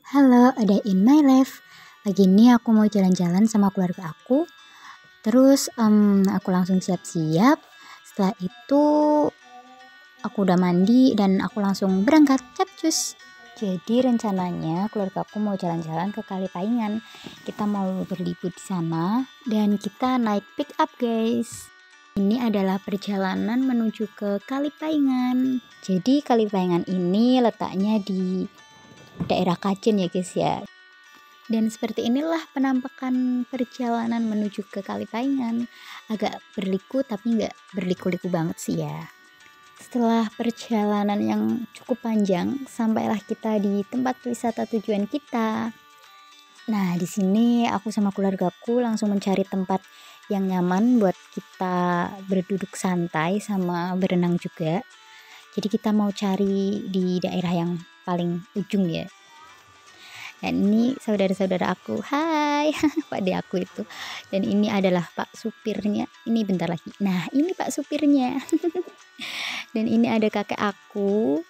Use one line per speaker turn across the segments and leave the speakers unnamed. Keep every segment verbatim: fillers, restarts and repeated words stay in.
Halo, ada in my life. Pagi ini aku mau jalan-jalan sama keluarga aku. Terus em, aku langsung siap-siap. Setelah itu aku udah mandi dan aku langsung berangkat capcus. Jadi rencananya keluarga aku mau jalan-jalan ke Kali Paingan. Kita mau berlibur di sana dan kita naik pick up, guys. Ini adalah perjalanan menuju ke Kali Paingan. Jadi Kali Paingan ini letaknya di daerah Kajen ya guys ya. Dan seperti inilah penampakan perjalanan menuju ke Kali Paingan. Agak berliku tapi nggak berliku-liku banget sih ya. Setelah perjalanan yang cukup panjang, sampailah kita di tempat wisata tujuan kita. Nah, di sini aku sama keluargaku langsung mencari tempat yang nyaman buat kita berduduk santai sama berenang juga. Jadi kita mau cari di daerah yang paling ujung ya. Dan ini saudara-saudara aku, hai Pak de aku itu. Dan ini adalah Pak supirnya, ini bentar lagi. Nah ini Pak supirnya. Dan ini ada kakek aku,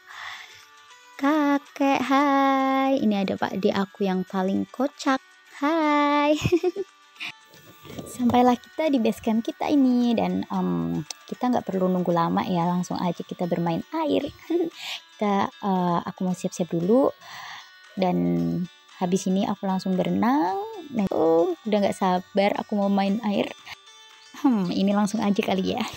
kakek hai. Ini ada Pak de aku yang paling kocak, hai. Sampailah kita di base camp kita ini. Dan um, kita nggak perlu nunggu lama ya, langsung aja kita bermain air. kita uh, aku mau siap-siap dulu. Dan habis ini aku langsung berenang. Nah, oh, udah nggak sabar aku mau main air. Hmm, ini langsung aja kali ya.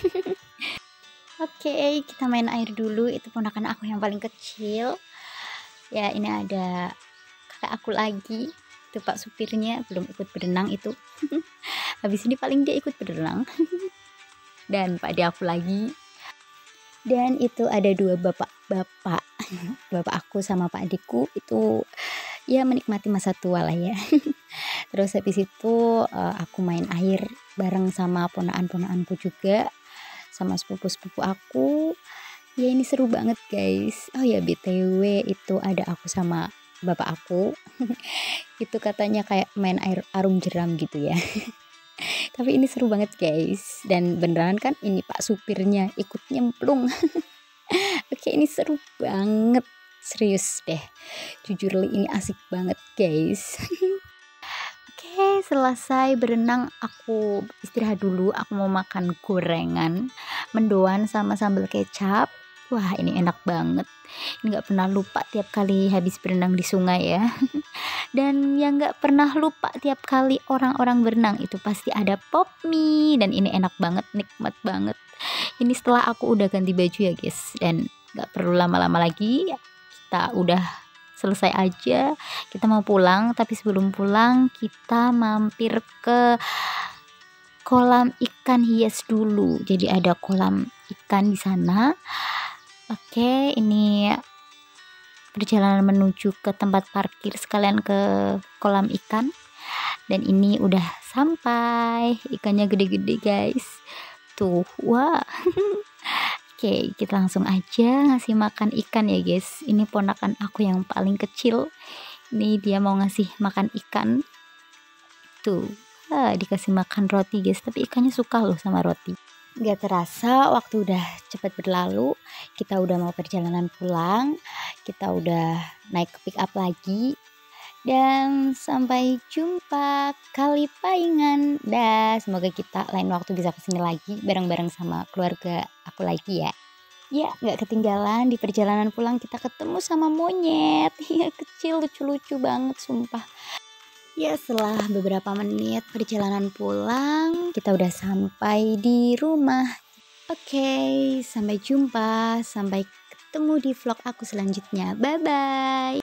Oke, okay, kita main air dulu. Itu ponakan aku yang paling kecil. Ya, ini ada kakak aku lagi. Itu Pak supirnya belum ikut berenang itu. Habis ini paling dia ikut berenang. Dan Pak de aku lagi. Dan itu ada dua bapak-bapak. Bapak aku sama Pak adikku itu ya menikmati masa tua lah ya. Terus habis itu uh, aku main air bareng sama ponaan-ponaanku juga, sama sepupu-sepupu aku. Ya ini seru banget guys. Oh ya B T W itu ada aku sama bapak aku. Itu katanya kayak main air arum jeram gitu ya. Tapi ini seru banget guys. Dan beneran kan ini Pak supirnya ikut nyemplung. Oke, ini seru banget. Serius deh, jujur li ini asik banget guys. Oke, selesai berenang aku istirahat dulu. Aku mau makan gorengan mendoan sama sambal kecap. Wah ini enak banget. Ini nggak pernah lupa tiap kali habis berenang di sungai ya. Dan yang nggak pernah lupa tiap kali orang-orang berenang itu pasti ada pop mie. Dan ini enak banget, nikmat banget. Ini setelah aku udah ganti baju ya guys. Dan nggak perlu lama-lama lagi, kita udah selesai aja, kita mau pulang. Tapi sebelum pulang kita mampir ke kolam ikan hias dulu. Jadi ada kolam ikan di sana. Oke, ini perjalanan menuju ke tempat parkir sekalian ke kolam ikan. Dan ini udah sampai. Ikannya gede-gede guys. Tuh, wah. Oke, kita langsung aja ngasih makan ikan ya guys. Ini ponakan aku yang paling kecil. Ini dia mau ngasih makan ikan. Tuh, ah, dikasih makan roti guys. Tapi ikannya suka loh sama roti. Gak terasa waktu udah cepat berlalu. Kita udah mau perjalanan pulang. Kita udah naik ke pick up lagi. Dan sampai jumpa Kali Paingan. Dah, semoga kita lain waktu bisa kesini lagi bareng-bareng sama keluarga aku lagi ya. Ya, nggak ketinggalan di perjalanan pulang kita ketemu sama monyet. Ya, kecil lucu-lucu banget sumpah. Ya, setelah beberapa menit perjalanan pulang, kita udah sampai di rumah. Oke, sampai jumpa. Sampai ketemu di vlog aku selanjutnya. Bye-bye.